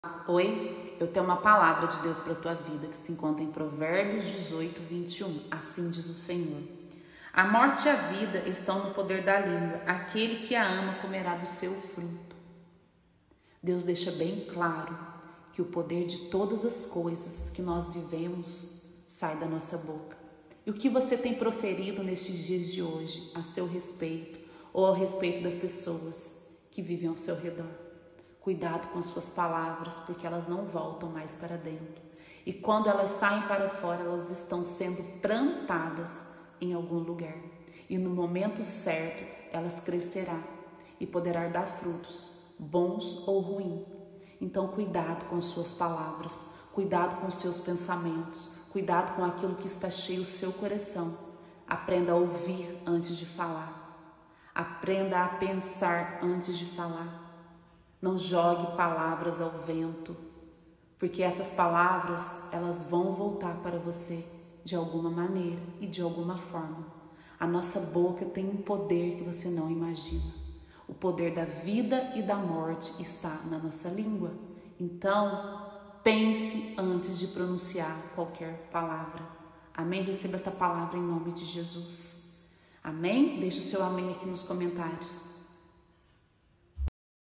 Oi, eu tenho uma palavra de Deus para a tua vida que se encontra em Provérbios 18, 21. Assim diz o Senhor: a morte e a vida estão no poder da língua, aquele que a ama comerá do seu fruto. Deus deixa bem claro que o poder de todas as coisas que nós vivemos sai da nossa boca. E o que você tem proferido nestes dias de hoje a seu respeito ou ao respeito das pessoas que vivem ao seu redor? Cuidado com as suas palavras, porque elas não voltam mais para dentro. E quando elas saem para fora, elas estão sendo plantadas em algum lugar. E no momento certo, elas crescerão e poderá dar frutos, bons ou ruins. Então, cuidado com as suas palavras, cuidado com os seus pensamentos, cuidado com aquilo que está cheio o seu coração. Aprenda a ouvir antes de falar. Aprenda a pensar antes de falar. Não jogue palavras ao vento, porque essas palavras, elas vão voltar para você de alguma maneira e de alguma forma. A nossa boca tem um poder que você não imagina. O poder da vida e da morte está na nossa língua. Então, pense antes de pronunciar qualquer palavra. Amém? Receba esta palavra em nome de Jesus. Amém? Deixe o seu amém aqui nos comentários.